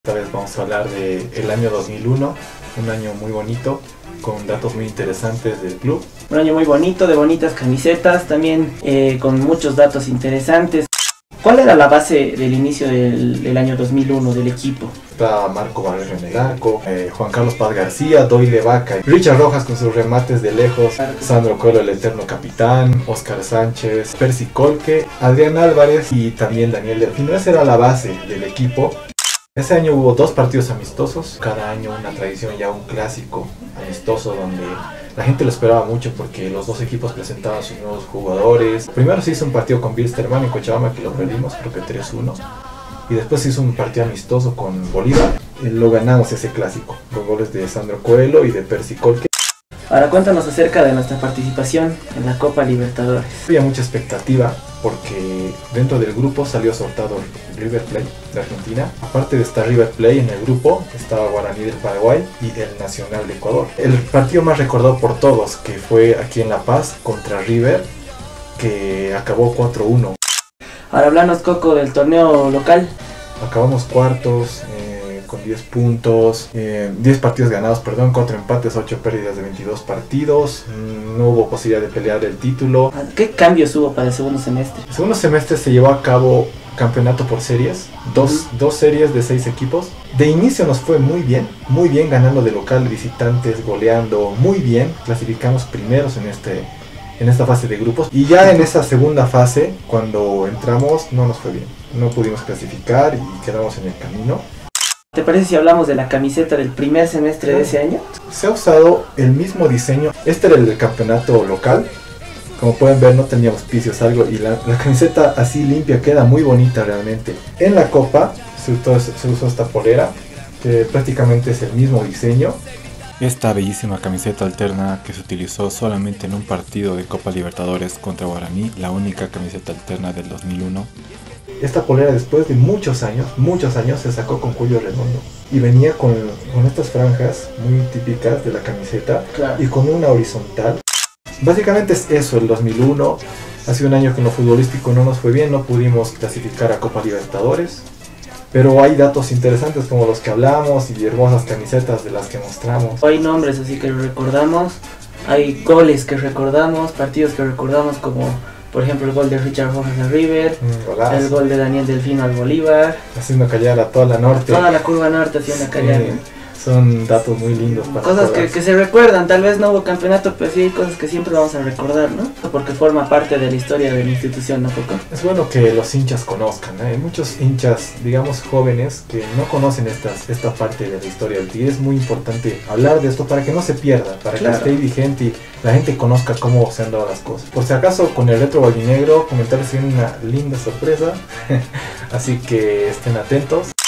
Esta vez vamos a hablar del año 2001, un año muy bonito, con datos muy interesantes del club. Un año muy bonito, de bonitas camisetas, también con muchos datos interesantes. ¿Cuál era la base del inicio del año 2001 del equipo? Está Marco Barrero en el arco, Juan Carlos Paz García, Doyle Vaca, Richard Rojas con sus remates de lejos, Sandro Coelho el eterno capitán, Oscar Sánchez, Percy Colque, Adrián Álvarez y también Daniel Delfino. Esa era la base del equipo. Ese año hubo 2 partidos amistosos, cada año una tradición, ya un clásico amistoso donde la gente lo esperaba mucho porque los 2 equipos presentaban sus nuevos jugadores. Primero se hizo un partido con Wilstermann en Cochabamba que lo perdimos, creo que 3-1. Y después se hizo un partido amistoso con Bolívar, lo ganamos ese clásico, con goles de Sandro Coelho y de Percy Colque. Ahora cuéntanos acerca de nuestra participación en la Copa Libertadores. Había mucha expectativa porque dentro del grupo salió sortado River Plate de Argentina. Aparte de estar River Plate en el grupo, estaba Guaraní del Paraguay y el Nacional de Ecuador. El partido más recordado por todos, que fue aquí en La Paz contra River, que acabó 4-1. Ahora hablanos, Coco, del torneo local. Acabamos cuartos con 10 puntos, 10 partidos ganados, 4 empates, 8 pérdidas de 22 partidos. No hubo posibilidad de pelear el título. ¿Qué cambios hubo para el segundo semestre? El segundo semestre se llevó a cabo campeonato por series, dos series de 6 equipos. De inicio nos fue muy bien, ganando de local, visitantes, goleando muy bien. Clasificamos primeros en esta fase de grupos, y ya en esa segunda fase, cuando entramos, no nos fue bien. No pudimos clasificar y quedamos en el camino. ¿Te parece si hablamos de la camiseta del primer semestre de ese año? Se ha usado el mismo diseño. Este era el del campeonato local. Como pueden ver, no tenía auspicios, algo, y la camiseta así limpia queda muy bonita realmente. En la Copa se usó esta polera, que prácticamente es el mismo diseño. Esta bellísima camiseta alterna que se utilizó solamente en un partido de Copa Libertadores contra Guaraní, la única camiseta alterna del 2001. Esta polera, después de muchos años, se sacó con cuello redondo y venía con estas franjas muy típicas de la camiseta, claro, y con una horizontal. Básicamente es eso, el 2001. Ha sido un año que en lo futbolístico no nos fue bien, no pudimos clasificar a Copa Libertadores. Pero hay datos interesantes como los que hablamos y hermosas camisetas de las que mostramos. Hay nombres así que recordamos, hay goles que recordamos, partidos que recordamos, como por ejemplo el gol de Richard Rojas al River, el gol de Daniel Delfino al Bolívar. Haciendo callar a toda la norte. Toda la curva norte haciendo callar. Son datos muy lindos para cosas que se recuerdan. Tal vez no hubo campeonato, pero sí hay cosas que siempre vamos a recordar, ¿no? Porque forma parte de la historia de la institución, ¿no, Coco? Es bueno que los hinchas conozcan, ¿eh? Hay muchos hinchas, digamos jóvenes, que no conocen esta parte de la historia del Tigre. Es muy importante hablar de esto para que no se pierda, para que esté vigente y la gente conozca cómo se han dado las cosas. Por si acaso, con el Retro Albinegro, comentarles que hay una linda sorpresa, así que estén atentos.